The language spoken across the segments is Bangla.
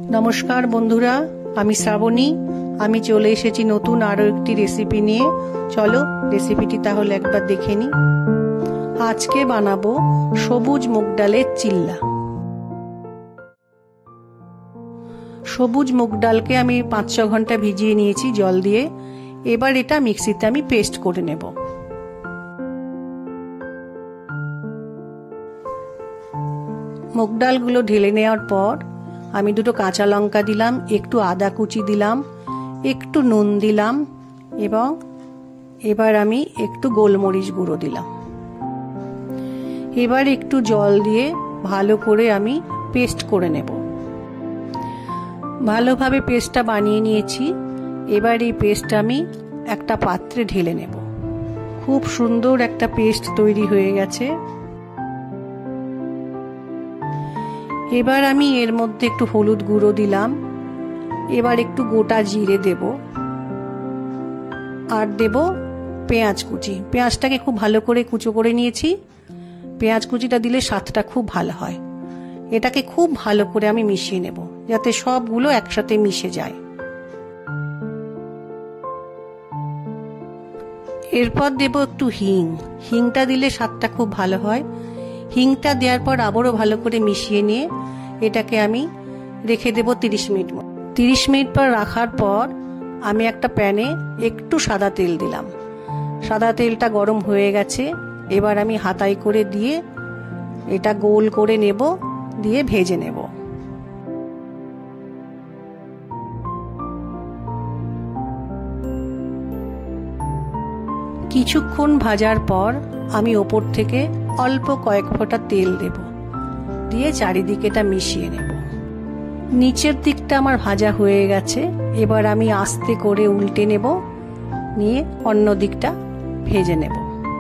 নমস্কার বন্ধুরা, আমি শ্রাবণী। আমি চলে এসেছি নতুন আরো একটি রেসিপি নিয়ে। চলো রেসিপিটি তাহলে একবার দেখে নিই। আজকে বানাবো সবুজ মুগ ডালের চিল্লা। সবুজ মুগ ডালকে আমি 5-6 ঘন্টা ভিজিয়ে নিয়েছি জল দিয়ে। এবার এটা মিক্সিতে আমি পেস্ট করে নেব। মুগ ডালগুলো ঢেলে নেওয়ার পর আমি 2 কাঁচা লঙ্কা দিলাম, একটু আদা কুচি দিলাম, একটু নুন দিলাম এবং এবার আমি একটু গোলমরিচ গুঁড়ো দিলাম। এবার একটু জল দিয়ে ভালো করে আমি পেস্ট করে নেব। ভালোভাবে পেস্টটা বানিয়ে নিয়েছি। এবার এই পেস্ট আমি একটা পাত্রে ঢেলে নেব। খুব সুন্দর একটা পেস্ট তৈরি হয়ে গেছে। এবার আমি এর মধ্যে একটু হলুদ গুঁড়ো দিলাম, এবার একটু গোটা জিরে দেব আর দেব পেঁয়াজ কুচি। পেঁয়াজটাকে খুব ভালো করে কুচো করে নিয়েছি। পেঁয়াজ কুচিটা দিলে স্বাদটা খুব ভালো হয়। এটাকে খুব ভালো করে আমি মিশিয়ে নেব যাতে সবগুলো একসাথে মিশে যায়। এরপর দেব একটু হিং। হিংটা দিলে স্বাদটা খুব ভালো হয়। হিংটা দেওয়ার পর আবারও ভালো করে মিশিয়ে নিয়ে এটাকে আমি রেখে দেব 30 মিনিট। 30 মিনিট পর রাখার পর আমি একটা প্যানে একটু সাদা তেল দিলাম। সাদা তেলটা গরম হয়ে গেছে। এবার আমি হাতায় করে দিয়ে এটা গোল করে নেব, দিয়ে ভেজে নেব। কিছুক্ষণ ভাজার পর আমি ওপর থেকে অল্প কয়েক ফোঁটা তেল দেব, দিয়ে চারিদিকে এটা মিশিয়ে নেব। নিচের দিকটা আমার ভাজা হয়ে গেছে। এবার আমি আস্তে করে উল্টে নেব, নিয়ে অন্য দিকটা ভেজে নেব।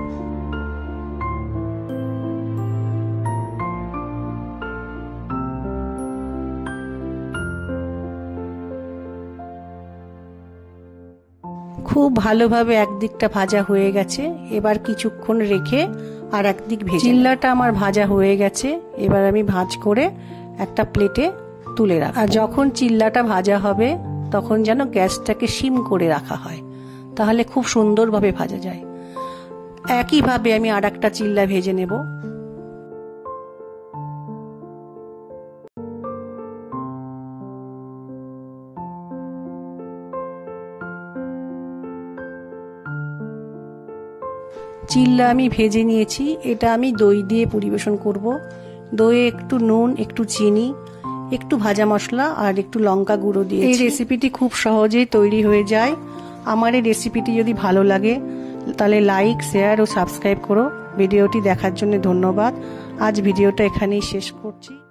খুব ভালোভাবে একদিকটা ভাজা হয়ে গেছে। এবার কিছুক্ষণ রেখে আর একদিক ভেজে। চিল্লাটা আমার ভাজা হয়ে গেছে। এবার আমি ভাঁজ করে একটা প্লেটে তুলে রাখ। আর যখন চিল্লাটা ভাজা হবে তখন যেন গ্যাসটাকে সিম করে রাখা হয়, তাহলে খুব সুন্দরভাবে ভাজা যায়। একইভাবে আমি আর একটা চিল্লা ভেজে নেব। চিল্লা আমি ভেজে নিয়েছি। এটা আমি দই দিয়ে পরিবেশন করব। দইয়ে একটু নুন, একটু চিনি, একটু ভাজা মশলা আর একটু লঙ্কা গুঁড়ো দিয়ে এই রেসিপিটি খুব সহজেই তৈরি হয়ে যায়। আমার এই রেসিপিটি যদি ভালো লাগে তাহলে লাইক, শেয়ার ও সাবস্ক্রাইব করো। ভিডিওটি দেখার জন্য ধন্যবাদ। আজ ভিডিওটা এখানেই শেষ করছি।